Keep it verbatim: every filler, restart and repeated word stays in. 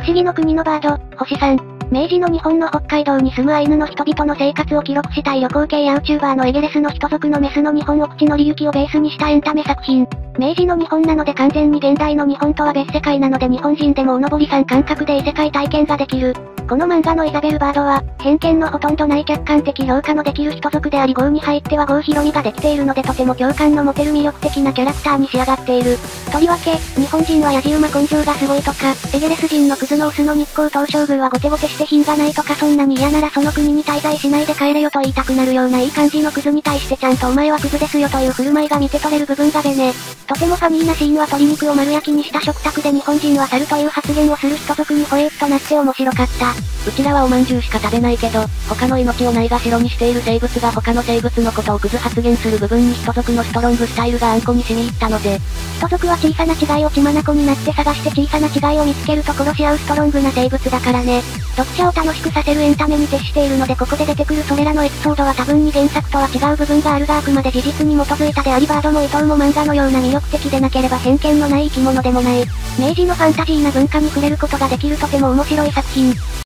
不思議の国のバード、星さん。明治の日本の北海道に住むアイヌの人々の生活を記録したい旅行系ヤーチューバーのエゲレスの人族のメスの日本奥地のりゆきをベースにしたエンタメ作品。明治の日本なので完全に現代の日本とは別世界なので日本人でもおのぼりさん感覚で異世界体験ができる。この漫画のイザベル・バードは、偏見のほとんどない客観的評価のできる人族であり郷に入っては郷ひろみができているのでとても共感の持てる魅力的なキャラクターに仕上がっている。とりわけ、日本人はやじ馬根性がすごいとか、エゲレス人のクズのオスの日光東照宮はゴテゴテして品がないとかそんなに嫌ならその国に滞在しないで帰れよと言いたくなるようないい感じのクズに対してちゃんとお前はクズですよという振る舞いが見て取れる部分がベネ。とてもファニーなシーンは鶏肉を丸焼きにした食卓で日本人は猿という発言をする人族にホエーっとなって面白かった。 うちらはおまんじゅうしか食べないけど、他の命をないがしろにしている生物が他の生物のことをクズ発言する部分に人族のストロングスタイルがあんこに染み入ったので。 人族は小さな違いを血眼になって探して小さな違いを見つけると殺し合うストロングな生物だからね。読者を楽しくさせるエンタメに徹しているのでここで出てくるそれらのエピソードは多分に原作とは違う部分があるがあくまで事実に基づいたでありバードも伊藤も漫画のような魅力的でなければ偏見のない生き物でもない。明治のファンタジーな文化に触れることができるとても面白い作品。